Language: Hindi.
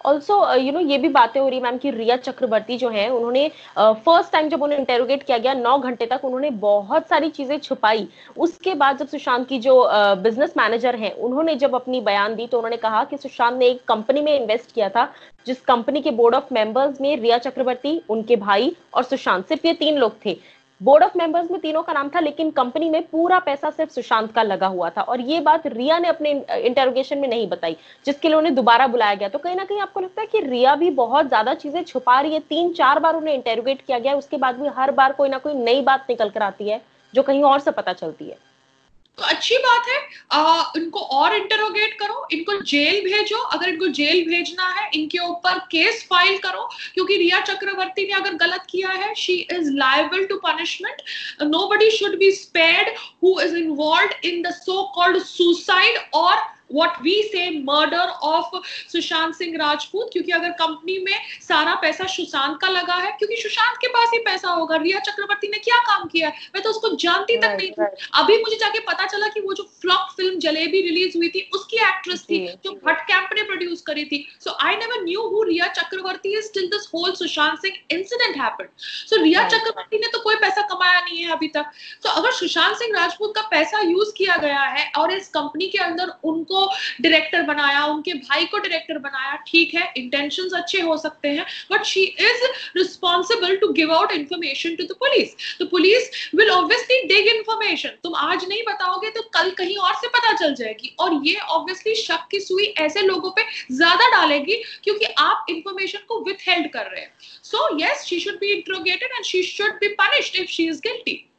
ऑल्सो ये भी बातें हो रही मैम कि रिया चक्रवर्ती जो है, उन्होंने फर्स्ट टाइम जब उन्हें इंटेरोगेट किया गया 9 घंटे तक, उन्होंने बहुत सारी चीजें छुपाई। उसके बाद जब सुशांत की जो बिजनेस मैनेजर हैं, उन्होंने जब अपनी बयान दी, तो उन्होंने कहा कि सुशांत ने एक कंपनी में इन्वेस्ट किया था, जिस कंपनी के बोर्ड ऑफ मेंबर्स में रिया चक्रवर्ती, उनके भाई और सुशांत, सिर्फ ये 3 लोग थे। बोर्ड ऑफ मेंबर्स में तीनों का नाम था, लेकिन कंपनी में पूरा पैसा सिर्फ सुशांत का लगा हुआ था। और ये बात रिया ने अपने इंटेरोगेशन में नहीं बताई, जिसके लिए उन्हें दोबारा बुलाया गया। तो कहीं ना कहीं आपको लगता है कि रिया भी बहुत ज्यादा चीजें छुपा रही है? 3-4 बार उन्हें इंटेरोगेट किया गया, उसके बाद भी हर बार कोई ना कोई नई बात निकल कर आती है जो कहीं और से पता चलती है। तो अच्छी बात है, इनको और इंटरोगेट करो, इनको जेल भेजो, अगर इनको जेल भेजना है इनके ऊपर केस फाइल करो, क्योंकि रिया चक्रवर्ती ने अगर गलत किया है, she is liable to punishment. Nobody should be spared who is involved in the so called suicide और what we say murder of Sushant Singh Rajput. क्योंकि अगर कंपनी में सारा पैसा सुशांत का लगा है, क्योंकि सुशांत के पास ही पैसा होगा, रिया चक्रवर्ती ने क्या काम किया है, मैं तो उसको जानती तक नहीं थी। अभी मुझे जाके पता चला कि वो जो फ्लॉप फिल्म जलेबी रिलीज हुई थी, उसकी एक्ट्रेस थी, जो भट्ट कैंप ने प्रोड्यूस करी थी। So I never knew who Rhea Chakraborty is till this whole Sushant Singh incident happened. So Rhea Chakraborty ने तो कोई पैसा कमाया नहीं है अभी तक। तो अगर सुशांत सिंह राजपूत का पैसा यूज किया गया है और इस कंपनी के अंदर उनको डायरेक्टर बनाया, उनके भाई को डायरेक्टर बनाया, ठीक है, इंटेंशंस अच्छे हो सकते हैं, but she is responsible to give out information to the police. तो police will obviously dig information. तुम आज नहीं बताओगे तो कल कहीं और से पता चल जाएगी, और ये ऑब्वियसली शक की सुई ऐसे लोगों पे ज्यादा डालेगी क्योंकि आप इंफॉर्मेशन को विथहेल्ड कर रहे हैं। So yes, she should be interrogated and she should be punished if she is guilty.